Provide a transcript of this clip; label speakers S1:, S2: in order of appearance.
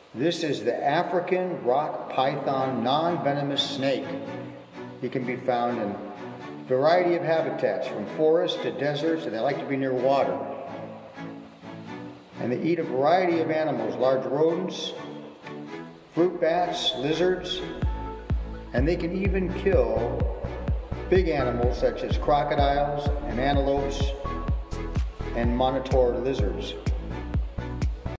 S1: This is the African rock python non-venomous snake. It can be found in a variety of habitats, from forests to deserts, and they like to be near water. And they eat a variety of animals, large rodents, fruit bats, lizards, and they can even kill big animals such as crocodiles and antelopes and monitor lizards.